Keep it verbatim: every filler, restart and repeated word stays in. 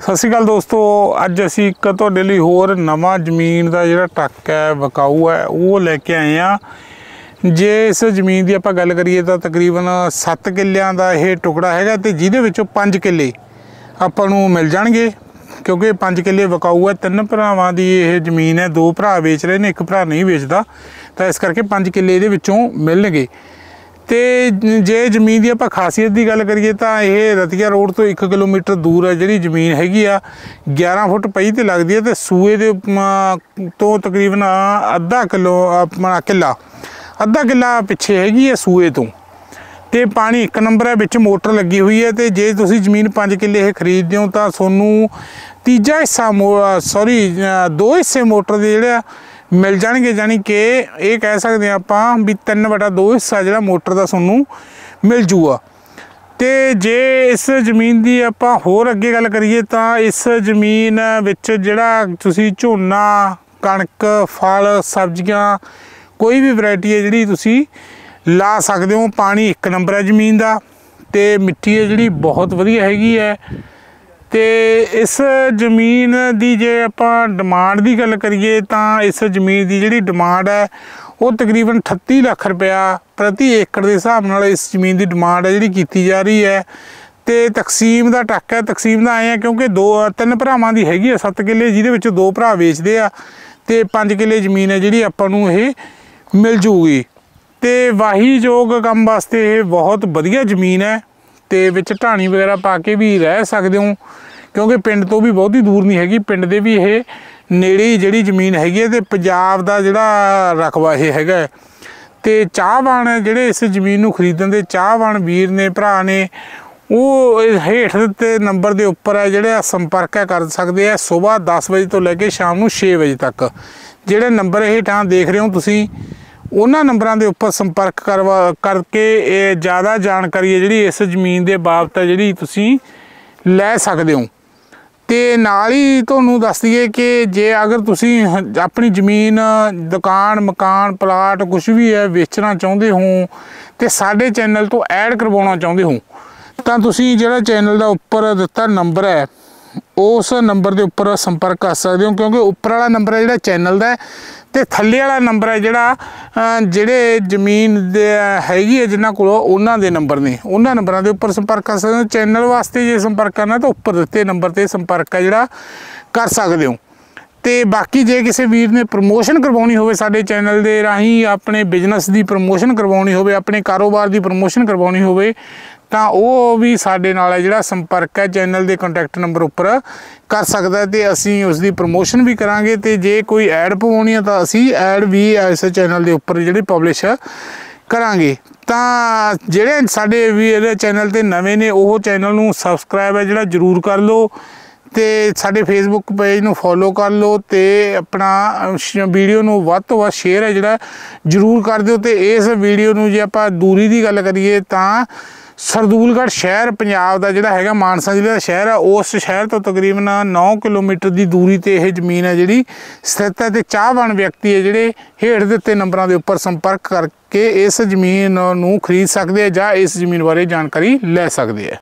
सत श्री अकाल दोस्तों, अज असी एक तुहाडे लई होर नवां जमीन का जिहड़ा ट्रक है विकाऊ है वो लैके आए हैं। जे इस जमीन की आपां गल करिए तो तकरीबन सत्त किल्लियां दा यह टुकड़ा है तो जिहदे विचों पंज किल्ले आपां नूं मिल जाणगे, क्योंकि पंज किल्ले विकाऊ है। तिन्न भरावां दी यह जमीन है, दो भरा बेच रहे हैं, एक भरा नहीं बेचता, तो इस करके पंज किल्ले इहदे विचों मिलणगे। तो जे जमीन की आपां खासीयत की गल करिए तो यह रतिया रोड तो एक किलोमीटर दूर है जी जमीन हैगी आ, ग्यारह फुट पई तो लगती है। तो सूए दे तो तकरीबन अद्धा किलो अपना किला अद्धा किला पिछे हैगी है सूए तो। तो पानी एक नंबर है, विच मोटर लगी हुई है। तो जे तुसीं जमीन पाँच किले ये खरीदते हो तो सोनू तीजा हिस्सा मो सॉरी दो हिस्से मोटर के जिहड़े मिल जाएंगे, जानी कि ये कह सकते हैं आपां भी तीन बटा दो हिस्सा जो मोटर का सोनू मिल जूगा। तो जे इस जमीन की आपां होर अगे गल करिए तो इस जमीन विच जिहड़ा तुसीं झोना कणक फल सब्जियां कोई भी वैरायटी है जिहड़ी तुसीं ला सकते हो। पानी एक नंबर है जमीन का, तो मिट्टी है जिहड़ी बहुत वधिया हैगी है। तो इस जमीन की जे आपां डिमांड की गल करिए तो इस जमीन की जिहड़ी डिमांड है वो तकरीबन अठत्ती लाख रुपया प्रति एकड़ के हिसाब नाल इस जमीन की डिमांड है जिहड़ी कीती जा रही है। तो तकसीम का ट्रक है, तकसीम का आए हैं क्योंकि दो तीन भरावां की हैगी है सत्त किले, जिहदे विच दो भरा बेचते आ, तो पाँच किले जमीन है जिहड़ी आपां नूं ये मिल जूगी। तो वाही जोग काम वास्ते ये बहुत वधिया जमीन है। तो विच ढाणी वगैरह पा के भी रह सकते हो, क्योंकि पिंड तो भी बहुत ही दूर नहीं हैगी, पिंड दे भी ये नेड़े ही जिहड़ी जमीन हैगी है। तो पंजाब दा जिहड़ा रकबा ये हैगा। तो चाहवान जिहड़े इस जमीन नूं खरीदण दे चाहवान वीर ने भरा ने वो हेठ दित्ते नंबर के उपर है जिहड़ा संपर्क कर सकते हैं सुबह दस बजे तो लैके शाम नूं छे बजे तक। जिहड़े नंबर हेठां देख रहे हो तुसीं उन्हां नंबरां दे उपर संपर्क करवा करके ज़्यादा जानकारी है जिहड़ी इस जमीन के बाबत जिहड़ी तुसीं लै सकते हो। तो नाल ही तुहानूं दस दईए कि जे अगर तुसीं अपनी जमीन दुकान मकान प्लाट कुछ भी है बेचना चाहुंदे हो तो साडे चैनल तो ऐड करवाउणा चाहुंदे हो तो तुसीं जिहड़ा चैनल का उपर दिता नंबर है उस नंबर के उपर संपर्क कर सकते हो, क्योंकि उपर वाला नंबर है जिहड़ा चैनल का है तो थल्ले वाला नंबर है जिहड़ा जिहड़े जमीन दे हैगी है जिन्हां कोल उन्हां दे नंबर ने, उन्हां नंबरां दे उपर संपर्क कर सकते हो। चैनल वास्ते जे संपर्क करना तो उपर दिते नंबर ते संपर्क है जिहड़ा कर सकते हो। तो बाकी जे किसी वीर ने प्रमोशन करवाउणी होवे साडे चैनल दे राहीं अपने बिजनेस की प्रमोशन करवाउणी होवे अपने कारोबार की प्रमोशन करवाउणी होवे तो वो भी साडे नाल है जिहड़ा संपर्क है चैनल के कॉन्टैक्ट नंबर उपर कर सकता है। तो असीं उसकी प्रमोशन भी करांगे। तो जे कोई ऐड पवाउणी है तो असीं ऐड भी इस चैनल के उपर जिहड़ी पब्लिश करांगे। तो जिहड़े साडे वीर चैनल ते नवें ने वो चैनल नूं सबसक्राइब है जिहड़ा जरूर कर लो, तो साडे फेसबुक पेज नूं फॉलो कर लो, तो अपना वीडियो नूं वध तो वध शेयर है जिहड़ा जरूर कर दिओ। तो इस वीडियो नूं जे आपां दूरी की गल करिए तो सरदूलगढ़ शहर पंजाब का जिहड़ा हैगा मानसा जिले का शहर है, उस शहर तो तकरीबन नौ किलोमीटर की दूरी ते यह जमीन है जिहड़ी स्थित है। तो चाहवान व्यक्ति है जिहड़े हेठ दित्ते नंबरां दे उपर संपर्क करके इस जमीन नूं खरीद सकते हैं जां इस जमीन बारे जानकारी लै सकते हैं।